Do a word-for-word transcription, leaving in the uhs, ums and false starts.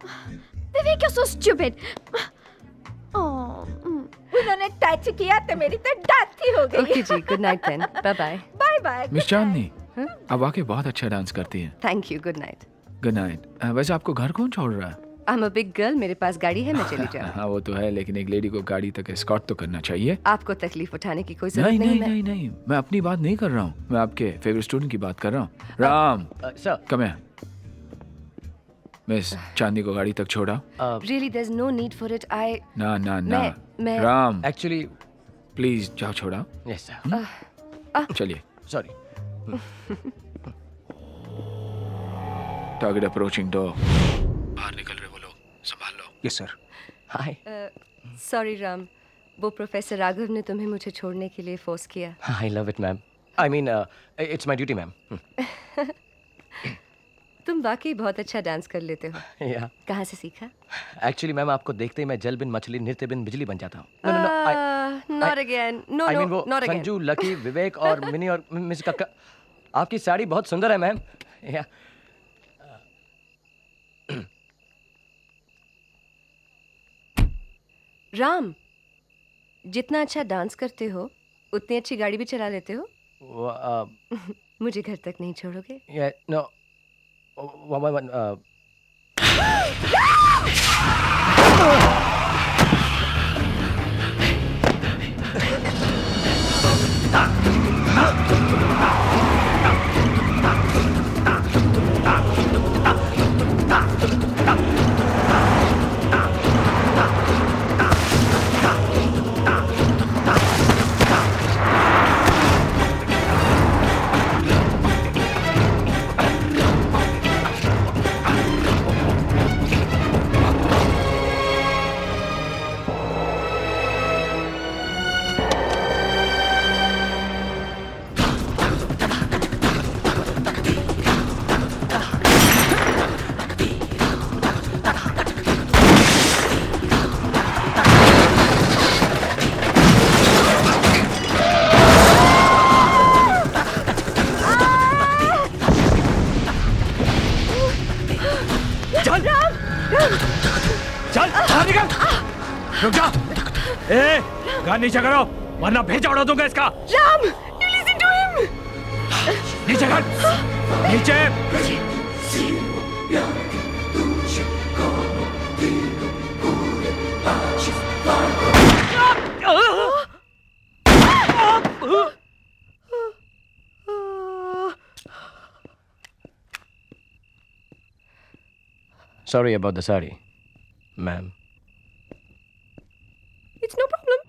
Vivek, you're so stupid. Oh, उन्होंने touch किया तो मेरी तो डेथ ही हो गई। Okay जी, good night then. Bye bye. Bye bye. Miss Chandni, आप वाकई बहुत अच्छा डांस करती हैं। Thank you. Good night. Good night. वैसे आपको घर कौन छोड़ रहा है? I'm a big girl. मेरे पास गाड़ी है, मैं चली जाऊँ। हाँ वो तो है, लेकिन एक लेडी को गाड़ी तक एस्कॉर्ट तो करना चाहिए। आपको तकलीफ उठाने की कोई जरूरत नहीं नहीं, नहीं नहीं नहीं, मैं अपनी बात नहीं कर रहा हूँ, मैं आपके फेवरेट स्टूडेंट की बात कर रहा हूँ। Ram, sir, come here. Miss Chandni को गाड़ी तक छोड़ा। Really, there's no need for it. I. ना ना ना, मैं- मैं- राम एक्चुअली प्लीज जाओ, छोड़ा। यस सर, चलिए। सॉरी। Target approaching door. बाहर निकल रहे वो लोग, संभाल लो। Yes sir. Hi. Sorry Ram, वो प्रोफेसर राघव ने तुम्हें मुझे छोड़ने के लिए फोर्स किया। I love it ma'am. I mean it's my duty ma'am. तुम वाकई बहुत अच्छा डांस कर लेते हो। या कहाँ से सीखा? एक्चुअली मैम आपको देखते ही मैं जल बिन मछली नृत्य बिन बिजली बन जाता हूँ। No no no, Not again. No I no, mean वो not again. संजू, लकी, विवेक और मिनी और मिस कक्का। आपकी साड़ी बहुत सुंदर है मैम। या राम, जितना अच्छा डांस करते हो उतनी अच्छी गाड़ी भी चला लेते हो। वो अ, मुझे घर तक नहीं छोड़ोगे? या no one one one uh, रुक जा। ए, गान नीचे करो वरना भेजा उड़ा दूंगा इसका। Ram, you listen to him. नीचे कर, नीचे। Sorry about the sari, ma'am. It's no problem.